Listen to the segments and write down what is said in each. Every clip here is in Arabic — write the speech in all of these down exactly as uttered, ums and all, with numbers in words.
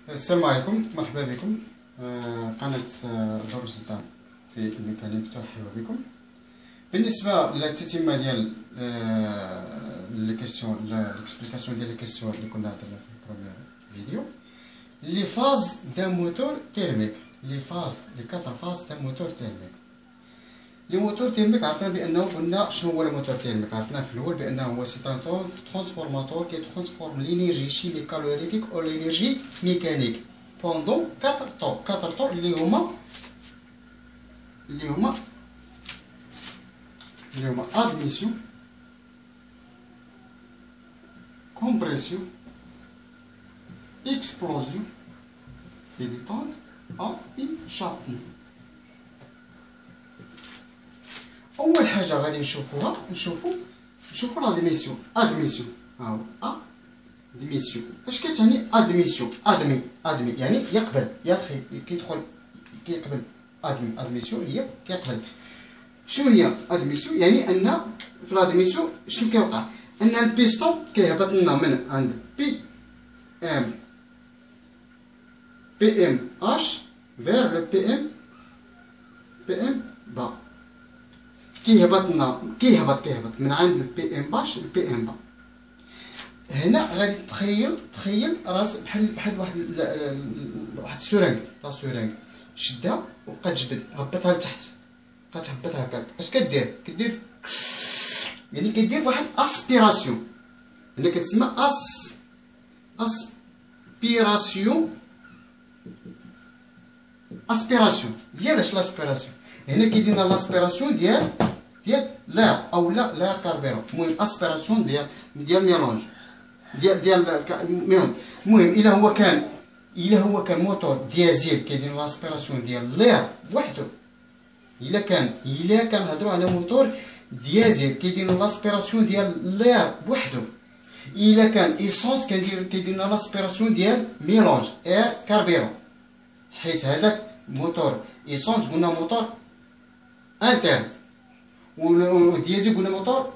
السلام عليكم، مرحبا بكم. قناة دروس الدار في الميكانيك ترحب بكم. بالنسبة للتتمة ديال لي كيسيون ليكسبليكاسيون ديال لي كيسيون اللي كنا عطينا في البروميير فيديو، لي فاز دان موتور تيرميك، لي فاز لي كاتر فاز دان موتور تيرميك. لي موتور تيرميك عرفنا بانه قلنا شنو هو الموتور تيرميك. عرفنا في الاول بانه هو سي ان ترانسفورماتور كي ترانسفورم لينيرجي شيميك كالوريفيك او لينيرجي ميكانيك بوندون أربعة طو أربعة طو اللي هما اللي هما اللي هما ادميسيون، كومبريسيون، اكسبلوزيون et dépend à échappement. اول حاجه غادي نشوفوها نشوفو نشوفو لادميسيون. ادميسيون ها هو ادميسيون. اش كتعني ادميسيون؟ ادمي ادمي يعني يقبل، يدخل، كيدخل، كيقبل. ادمي ادميسيون هي كيقبل. شنو هي ادميسيون؟ يعني ان في لادميسيون شنو كيوقع؟ ان البيستون كيهبط لنا من عند بي ام بي ام اش vers le بي ام بي ام با. كيهبط لنا كيهبط كيهبط من عند البي ام باش للبي ام با. هنا غادي تخيل تخيل راس بحال بحال واحد واحد السرنج، لا سرنج شدها وبقى تجبد، هبطها لتحت، بقى تهبط هكاك. اش كدير؟ كدير يعني كدير واحد اسبيراسيون، هنا كتسمى اس اسبيراسيون. اسبيراسيون ديال اش؟ لاسبيراسيون هنا كيدير لنا لاسبيراسيون ديال ديال لير او لا لير كاربيرون. المهم اسبيراسيون ديال ديال ميلونج ديال ديال ميلونج. المهم الا هو كان الا هو كان موتور ديازيل كيدير لاسبيراسيون ديال لير وحده، الا كان الا كنهضروا على موتور ديازيل كيدير لاسبيراسيون ديال لير بوحدو، الا كان ايسونس كيدير كيدير لاسبيراسيون ديال ميلونج اير كاربيرون. حيت هذاك موتور ايسونس قلنا موتور انترن، والديازيل قلنا موتور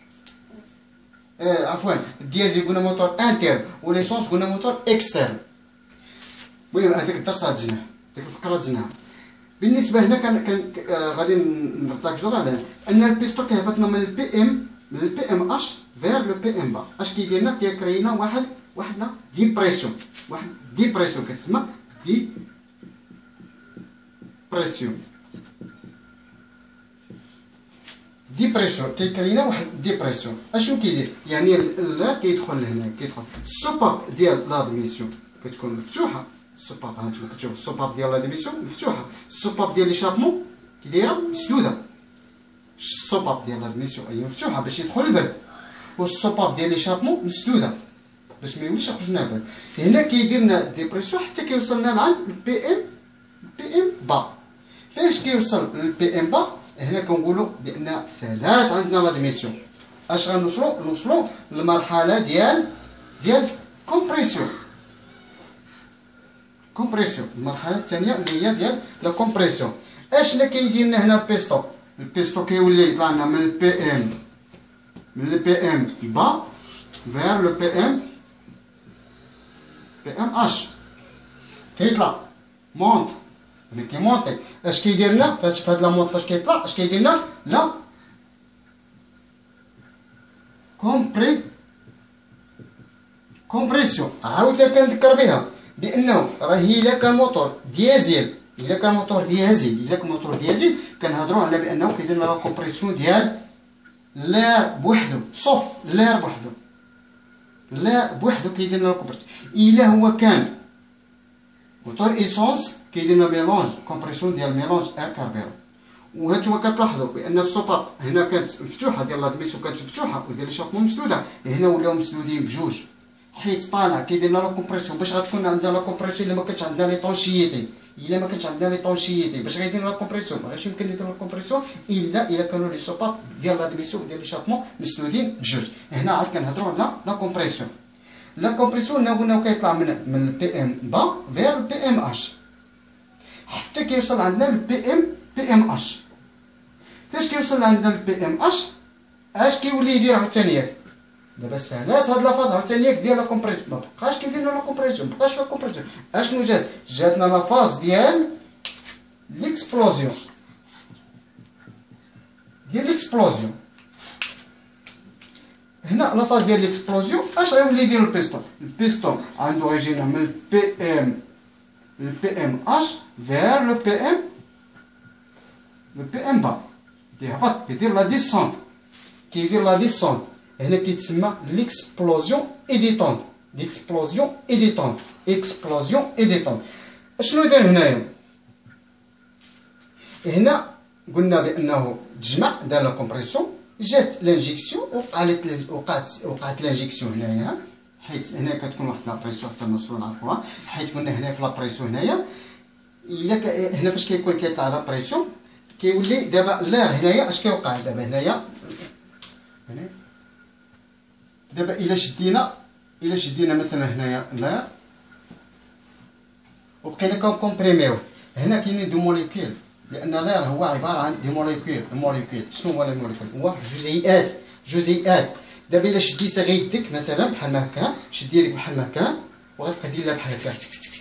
آه عفوا الديازيل قلنا موتور انترن، وليسونس قلنا موتور اكسترن. المهم هذاك الدرس هزناه، ديك الفقره هزناها. بالنسبه هنا كان كان آه غادي نركزوا على ان البيستون كيهبط لنا من البي ام من البي ام اش فير لو بي ام با. اش كيدير لنا؟ كيكري لنا واحد واحد لا ديبريسيون، واحد ديبريسيون كتسمى دي بريسيون. ديبريسيون كيكري لنا واحد ديبريسيون. اشنو كيدير؟ يعني لا كيدخل لهنا، كيدخل السوباب ديال لادميسيون كتكون مفتوحه. السوباب هانتوما كتشوفوا السوباب ديال لادميسيون مفتوحه، السوباب ديال ليشابمون كي دايره مسدوده. السوباب ديال لادميسيون هي مفتوحه باش يدخل البرد، والسوباب ديال ليشابمون مسدوده باش ما يوليش يخرج لنا البرد. هنا كيدير لنا ديبريسيون حتى كيوصل لنا لعند البي ام بي ام با. فاش كيوصل للبي ام با هنا كنقولوا بان سالات عندنا لادميسيون. اش غنوصلوا؟ نوصلوا للمرحله ديال ديال كومبريسيون. كومبريسيون المرحله الثانيه اللي هي ديال لا كومبريسيون. اشنا كيدير لنا هنا البيستو؟ البيستو كيولي يطلع لنا من البي ام من البي ام با فير لو بي ام بي ام اش. كيطلع مونط ملي كيمونطي اش كيدير لنا؟ فاش فهاد لا مونط فاش كيطلع اش كيدير لنا؟ لا كومبري كومبريسيون. عاوتاني كنذكر بها بانه راه الا كان موتور ديازيل الا كان موتور ديازيل الا كان موتور ديازيل كنهضروا على بانه كيدير لنا لا كومبريسيون ديال لير بوحدو، صوف لير بوحدو، لير بوحدو كيدير لنا لا كومبريسيون. الا هو كان موتور ايسونس كيدير لنا ميلونج كومبريسيون ديال ميلونج اير كاربيرون. وهانتوما كتلاحظوا بان السوباب هنا كانت مفتوحه ديال لادميسيون كانت مفتوحه وديال ليشابمون مسدوده، هنا ولاو مسدودين بجوج حيت طالع كيدير لنا لا كومبريسيون. باش غتكون عندنا لا كومبريسيون الا ما كانش عندنا لي طونشيتي، الا ما كانش عندنا لي طونشيتي باش غيدير لا كومبريسيون؟ ما غاش يمكن يدير لا كومبريسيون الا الا كانوا لي سوباب ديال لادميسيون وديال ليشابمون مسدودين بجوج. هنا عاد كنهضروا على لا كومبريسيون. لا كومبريسيون قلنا كيطلع من من البي ام با فير البي ام اش حتى كيوصل عندنا للبي ام بي ام اش. فاش كيوصل عندنا للبي ام اش اش كيولي يدير عاوتاني؟ دابا سالات هاد لافاز عاوتاني ديال لا كومبريسيون، ما بقاش كيدير لنا لا كومبريسيون، ما بقاش لا كومبريسيون. اشنو جات؟ جاتنا لافاز ديال ليكسبلوزيون، ديال ليكسبلوزيون. هنا لافاز ديال ليكسبلوزيون اش غيولي يدير البيستون؟ البيستون عنده غيجينا من البي ام البي ام اش فير لو بي ام لو بي ام با، كيهبط كيدير لا ديسونت، كيدير لا ديسونت. هنا كيتسمى ليكسبلوزيون اي ديتونت، ليكسبلوزيون اي ديتونت، اكسبلوزيون اي ديتونت. اشنو دار هنايا؟ هنا قلنا بانه تجمع دار لا كومبريسيون، جات لانجيكسيون، وقعت وقعت وقعت لانجيكسيون هنايا، حيت هنا كتكون واحد لابريسيون حتى نوصلو نعرفوها، حيت قلنا هنا في لابريسيون هنايا الا هنا فاش كيكون كيطلع لابريسيون كيولي دابا لير هنايا اش كيوقع دابا هنايا. هنا دابا الا شدينا الا شدينا مثلا هنايا لير وبقينا كنكومبريميوه، هنا كاينين دو موليكول، لان لير هو عباره عن دي موليكول. الموليكول شنو هو الموليكول؟ هو جزيئات، جزيئات. دابا الا شديتها غير يدك مثلا بحال هكا، شد يدك بحال هكا وغتبقى دير لها بحال هكا،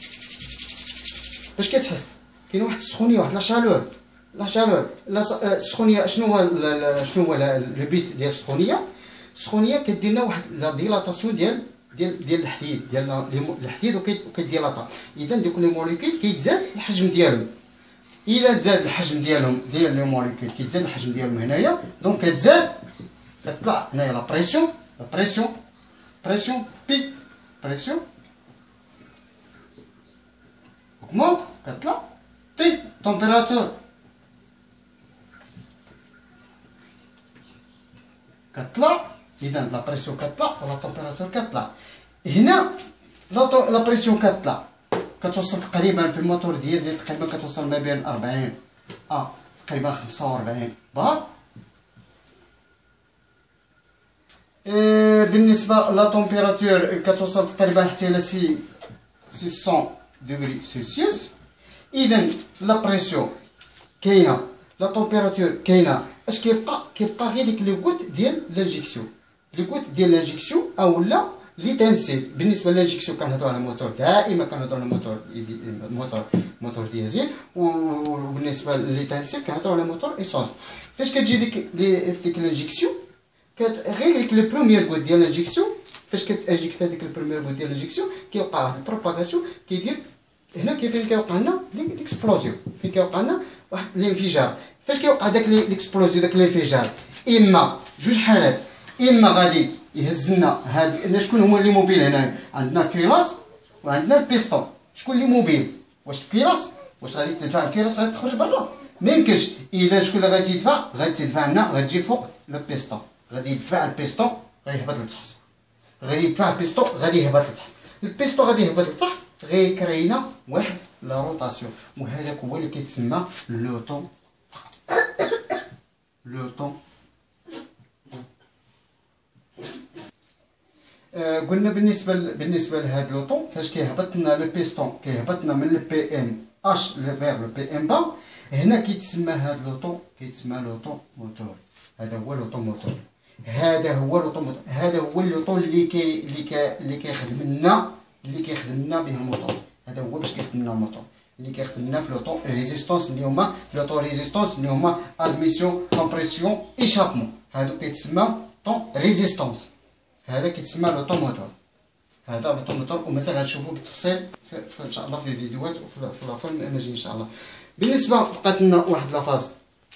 باش كتحس كاين واحد السخونيه، واحد لا شالور، لا شالور لا السخونيه. شنو هو شنو هو لو بيت ديال السخونيه؟ السخونيه كدير لنا واحد لا ديلاتاسيون ديال ديال ديال الحديد، ديال الحديد وكيديلاطا. اذا دوك لي موليكول كيتزاد الحجم ديالهم، الا تزاد الحجم ديالهم ديال لي موليكول كيتزاد الحجم ديالهم هنايا، دونك كتزاد كتطلع هنايا لا بريسيون، لا بريسيون بريسيون بي بريسيون augmente كتطلع تي تمبيراتور كتطلع. اذا لا بريسيون كتطلع ولا تمبيراتور كتطلع. هنا لا بريسيون كتطلع كتوصل تقريبا في الموتور ديزل تقريبا كتوصل ما بين أربعين اه تقريبا خمسة وأربعين بار. إيه بالنسبه لا تمبيراتور كتوصل تقريبا حتى ل سي ستمية دوغري سلسيوس. اذا لا بريسيون كاينه، لا تمبيراتور كاينه، اش كيبقى؟ كيبقى غير ديك لي غوت ديال لانجيكسيون، لي غوت ديال لانجيكسيون اولا لي تنسيل. بالنسبه للانجيكسيون كنهضروا على موتور، دائما كنهضروا على موتور موتور موتور ديزل، وبالنسبه لي تنسيل كنهضروا على موتور ايسونس. فاش كتجي ديك لي ديك لانجيكسيون كت غير ديك لي بروميير غوت ديال لانجيكسيون، فاش كتاجيك هذيك البروميير غوت ديال لانجيكسيون كيوقع واحد البروباغاسيون، كيدير هنا كيف فين كيوقع لنا ليكسبلوزيون، فين كيوقع لنا واحد الانفجار. فاش كيوقع داك ليكسبلوزيون داك الانفجار، اما جوج حالات، اما غادي يهز لنا هاد شكون هما اللي موبيل هنا؟ عندنا الكيلاس وعندنا البيستون. شكون اللي موبيل؟ واش الكيلاس؟ واش غادي تدفع الكيلاس غادي تخرج برا؟ ميمكنش. اذا شكون اللي غادي يدفع؟ غادي تدفع لنا، غتجي فوق لو بيستون، غادي يدفع البيستون غيهبط لتحت، غادي يدفع البيستون غادي يهبط لتحت، البيستون غادي يهبط لتحت غيكرينا واحد لا روتاسيون، وهذاك هو اللي كيتسمى لو طون لو طون. آه قلنا بالنسبه ل... بالنسبه لهذا لو طون فاش كيهبط لنا لو بيستون كيهبط لنا من البي ام اش لفير لو بي ام با، هنا كيتسمى هذا لو طون كيتسمى لو طون موتور. هذا هو لو طون موتور، هذا هو لو طون موتور، هذا هو لو طون اللي كي اللي كي اللي كيخدم لنا اللي كيخدم لنا به الموتور. هذا هو باش كيخدم لنا الموتور اللي كيخدم لنا في لو طون ريزيستونس اللي هما لو طون ريزيستونس اللي هما ادميسيون كومبريسيون ايشابمون. هادو كيتسمى طون ريزيستونس، هذا كيتسمى لو طون موتور. هذا لو طون موتور ومازال غنشوفو بالتفصيل ان شاء الله في الفيديوهات وفي لافون المجي ان شاء الله. بالنسبه بقات لنا واحد لافاز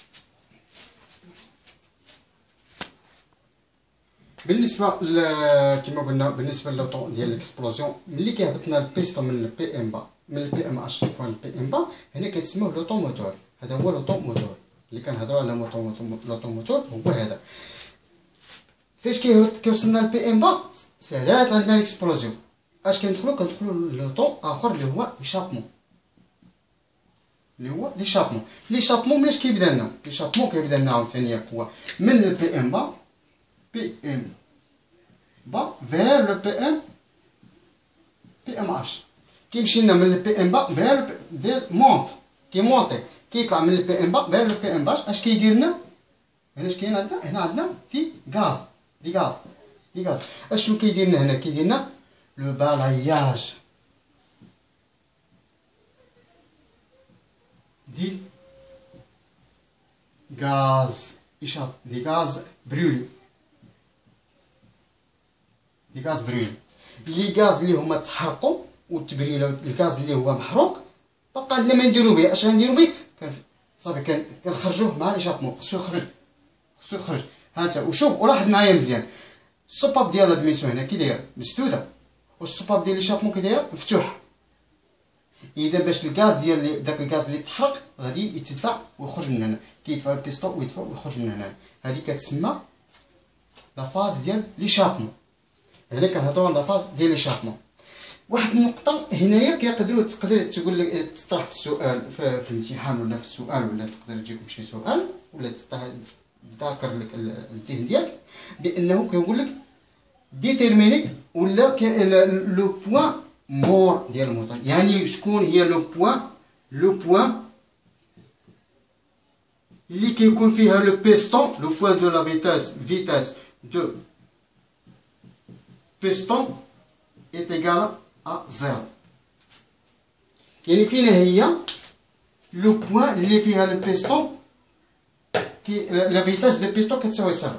بالنسبه كما قلنا بالنسبه لو طون ديال ليكسبلوزيون، ملي كيهبط لنا البيستون من البي ام با من البي ام اش فوا البي ام با، هنا كيتسموه لو طون موتور. هذا هو لو طون موتور اللي كنهضروا على موتور لو طون موتور هو هذا. فاش كيوصلنا البي ام با سالات عندنا ليكسبلوزيون، اش كندخلو؟ كندخلو لو طون اخر اللي هو ايشابمون، اللي هو ليشابمون. ليشابمون مناش كيبدا لنا؟ ليشابمون كيبدا لنا عاوتاني هو من البي ام با بي ام با فير لو بي ام بي ام اش، كيمشي لنا من البي ام با فير فير مونط كيمونطي كيطلع من البي ام با فير لو بي ام باش. اش كيدير لنا؟ هنا اش كاين عندنا؟ هنا عندنا في غاز، دي غاز لي غاز. اشنو كيدير لنا هنا؟ كيدير لنا لو بالاياج دي غاز إشاط دي غاز برولي دي غاز برولي. لي غاز اللي هما تحرقوا وتبريلو، الغاز اللي هو محروق بقى عندنا ما نديرو به. اش غنديرو به؟ صافي كنخرجوه مع ليشابمون، خصو يخرج خصو يخرج. هانتا وشوف ولاحظ معايا مزيان، السوباب ديال لادميسيون هنا كي دايره مسدوده، والسوباب ديال ليشابمون كي دايره مفتوحه. اذا باش الغاز ديال داك الغاز اللي تحرق غادي يتدفع ويخرج من هنا، كيدفع البيستون ويدفع ويخرج من هنا. هذه كتسمى لا فاز ديال ليشابمون. هنا كنهضروا على لا فاز ديال ليشابمون. واحد النقطة هنايا كيقدروا تقدر تقول لك تطرح في السؤال في, في الامتحان ولا في السؤال، ولا تقدر تجيكم شي سؤال ولا تذاكر لك الذهن ديالك بانه كيقول لك ديتيرميني ولا لو بوين مور ديال الموتور. يعني شكون هي لو بوين لو بوين اللي كيكون فيها لو بيستون، لو بوين دو لا فيتاس فيتاس دو بيستون est égal à zéro. يعني فين هي لو بوين اللي فيها لو بيستون كي لا فيتاس دو بيستون كتساوي صفر.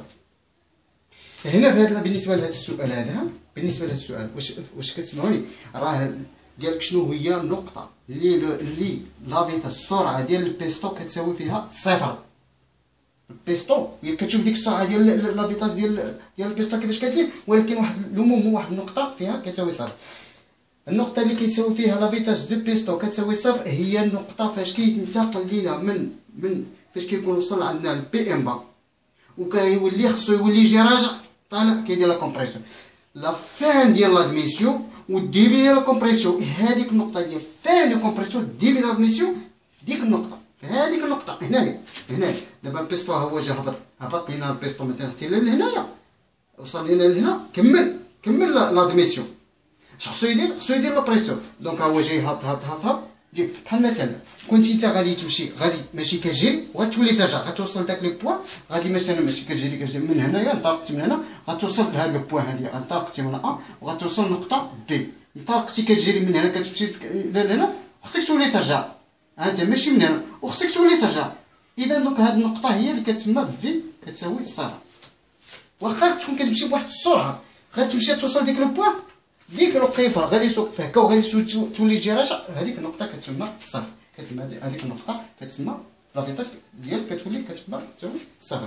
هنا في هذا بالنسبه لهذا السؤال هذا بالنسبه لهذا السؤال واش واش كتسمعوني؟ راه قالك شنو هي النقطه اللي اللي لا فيتاس السرعه ديال البيستون كتساوي فيها صفر. البيستون هي كتشوف ديك السرعه ديال لا فيتاس ديال ديال البيستون كيفاش كدير، ولكن واحد لو مومون واحد النقطه فيها كتساوي صفر. النقطه اللي كيساوي فيها لا فيتاس دو بيستون كتساوي صفر هي النقطه فاش كينتقل لينا من من فاش كيكون وصل عندنا البي ام با وكيولي خصو يولي يجي راجع طالع كيدير لا كومبريسيون. لا فان ديال لادميسيون والديبي ديال لا كومبريسيون، هذيك النقطه ديال فان دو كومبريسيون ديبي ديال لادميسيون ديك النقطه في هذيك النقطه هنايا هنا. دابا البيستون هو جا هبط هبط لينا البيستون مثلا حتى لهنايا وصل لينا لهنا كمل كمل لادميسيون. اش خصو يدير؟ خصو يدير لا بريسيون. دونك ها هو جاي هبط هبط هبط هبط جي بحال مثلا كنتي انت غادي تمشي غادي ماشي كتجري وغتولي ترجع غتوصل داك لو بوين غادي مثلا ماشي كتجري كتجري من هنايا انطلقتي من هنا غتوصل لهاد لو بوين هادي انطلقتي من ا وغتوصل لنقطه بي. انطلقتي كتجري من هنا كتمشي لهنا خصك تولي ترجع انت ماشي من هنا وخصك تولي ترجع. اذا دونك هاد النقطه هي اللي كتسمى في كتساوي صفر. واخا تكون كتمشي بواحد السرعه غتمشي توصل ديك لو بوين ديك الوقيفه غادي توقف هكا وغادي تولي تجي راجع، هذيك النقطه كتسمى صفر. كتسمى هذيك النقطه كتسمى لا فيتاس ديالك كتولي كتبقى تساوي صفر.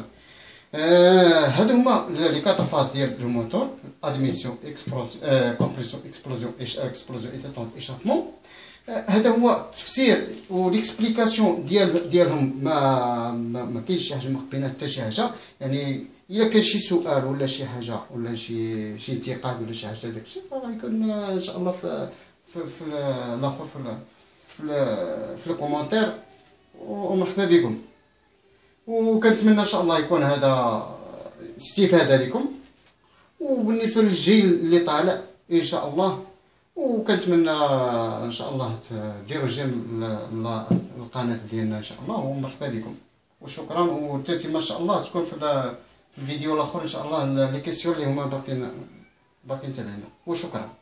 آه هادو هما لي كاتر فاز ديال لو موتور: ادميسيون اكسبلوزيون كومبريسيون اكسبلوزيون اكسبلوزيون ايتاتون ايشابمون. هذا هو التفسير وليكسبليكاسيون ديال ديالهم. ما ما, ما كاينش شي حاجه ما خبينا حتى شي حاجه. يعني الا كان شي سؤال ولا شي حاجه ولا شي شي انتقاد ولا شي حاجه داكشي راه يكون ان شاء الله في في في الاخر في في في الكومونتير ومرحبا بكم. وكنتمنى ان شاء الله يكون هذا استفاده لكم وبالنسبه للجيل اللي طالع ان شاء الله. وكنتمنى ان شاء الله ديروا جيم القناه ديالنا ان شاء الله ومرحبا بكم وشكرا. والتتمه ان شاء الله تكون في الفيديو الاخر ان شاء الله لي كيسيون اللي هما باقيين باقيين تابعينا وشكرا.